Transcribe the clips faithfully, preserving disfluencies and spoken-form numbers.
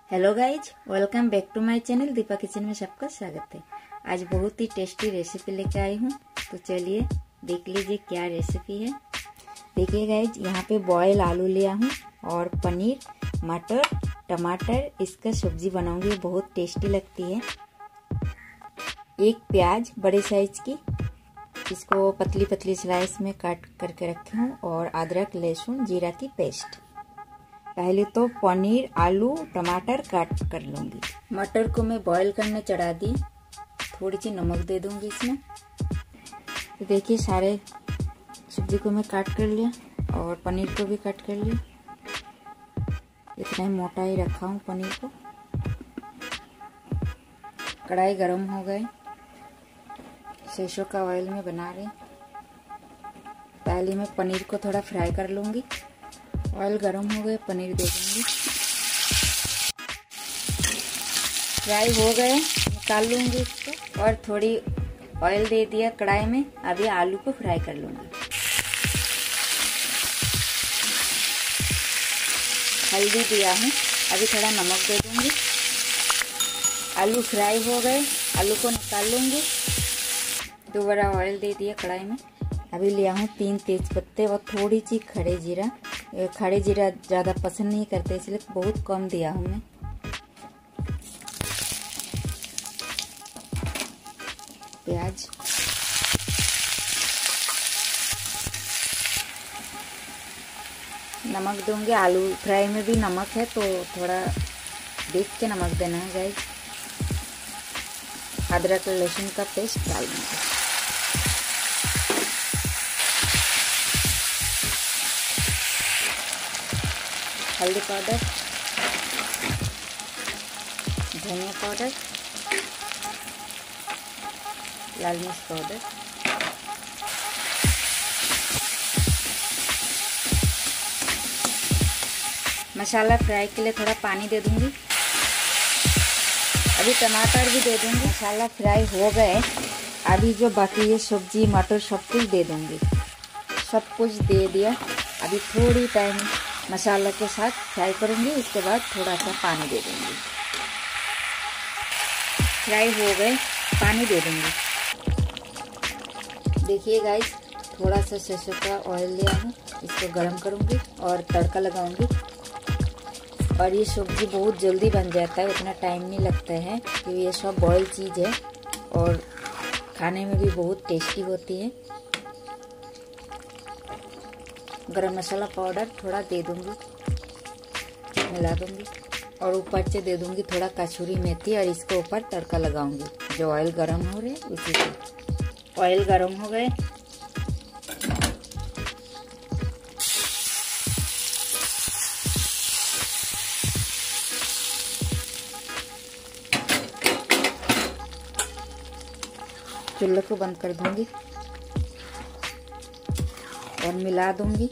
Hello guys, welcome back to my channel Deepa kitchen में सबका स्वागत है। आज बहुत ही टेस्टी रेसिपी लेकर आई हूँ, तो चलिए देख लीजिए क्या रेसिपी है। देखिए गाइज, यहाँ पे बॉयल आलू लिया हूँ और पनीर, मटर, टमाटर, इसका सब्जी बनाऊंगी, बहुत टेस्टी लगती है। एक प्याज बड़े साइज की, इसको पतली पतली स्लाइस में काट करके रखी हूँ, और अदरक लहसुन जीरा की पेस्ट। पहले तो पनीर, आलू, टमाटर काट कर लूंगी। मटर को मैं बॉईल करने चढ़ा दी, थोड़ी सी नमक दे दूंगी इसमें। तो देखिए सारे सब्जी को मैं काट कर लिया और पनीर को भी काट कर लिया। इतना ही मोटा ही रखा हूँ पनीर को। कढ़ाई गरम हो गई, सरसों का ऑयल में बना रही। पहले मैं पनीर को थोड़ा फ्राई कर लूंगी। ऑयल गरम हो गए, पनीर दे दूंगी। फ्राई हो गए, निकाल लूंगी इसको, और थोड़ी ऑयल दे दिया कढ़ाई में। अभी आलू को फ्राई कर लूंगी। हल्दी दिया हूँ, अभी थोड़ा नमक दे दूंगी। आलू फ्राई हो गए, आलू को निकाल लूंगी। दोबारा ऑयल दे दिया कढ़ाई में। अभी लिया हूँ तीन तेज पत्ते और थोड़ी सी खड़े जीरा। खड़े जीरा ज़्यादा पसंद नहीं करते, इसलिए बहुत कम दिया हूँ मैं। प्याज, नमक दूंगी। आलू फ्राई में भी नमक है, तो थोड़ा देख के नमक देना है गाइस। अदरक लहसुन का पेस्ट डाल दूंगी। हल्दी पाउडर, धनिया पाउडर, लाल मिर्च पाउडर, मसाला फ्राई के लिए थोड़ा पानी दे दूंगी। अभी टमाटर भी दे दूंगी। मसाला फ्राई हो गए, अभी जो बाकी ये सब्जी मटर सब कुछ दे दूंगी। सब कुछ दे दिया। अभी थोड़ी टाइम मसाला के साथ फ्राई करूंगी, उसके बाद थोड़ा सा पानी दे दूंगी। फ्राई हो गए, पानी दे दूंगी। देखिए गाइस, थोड़ा सा सरसों का ऑयल लिया हूँ, इसको गरम करूंगी और तड़का लगाऊंगी। और ये सब्जी बहुत जल्दी बन जाता है, उतना टाइम नहीं लगता है, क्योंकि ये सब बॉयल चीज़ है और खाने में भी बहुत टेस्टी होती है। गरम मसाला पाउडर थोड़ा दे दूंगी, मिला दूंगी, और ऊपर से दे दूंगी थोड़ा कसूरी मेथी, और इसके ऊपर तड़का लगाऊंगी। जो ऑयल गरम हो रहे उसी से। ऑयल गरम हो गए, चूल्हे को बंद कर दूंगी और मिला दूंगी।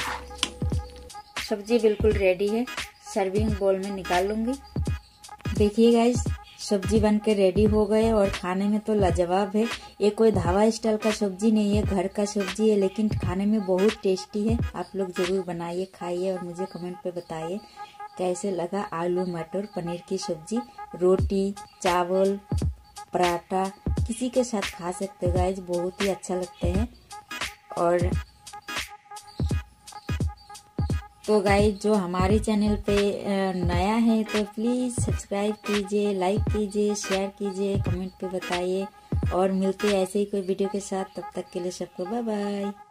सब्जी बिल्कुल रेडी है, सर्विंग बोल में निकाल लूंगी। देखिए गाइस, सब्जी बनकर रेडी हो गए और खाने में तो लाजवाब है। ये कोई ढाबा स्टाइल का सब्जी नहीं है, घर का सब्जी है, लेकिन खाने में बहुत टेस्टी है। आप लोग जरूर बनाइए, खाइए और मुझे कमेंट पे बताइए कैसे लगा। आलू मटर पनीर की सब्जी रोटी, चावल, पराठा किसी के साथ खा सकते हो गाइस, बहुत ही अच्छा लगते हैं। और तो गाइस, जो हमारे चैनल पे नया है तो प्लीज़ सब्सक्राइब कीजिए, लाइक कीजिए, शेयर कीजिए, कमेंट पे बताइए। और मिलते हैं ऐसे ही कोई वीडियो के साथ। तब तक के लिए सबको बाय बाय।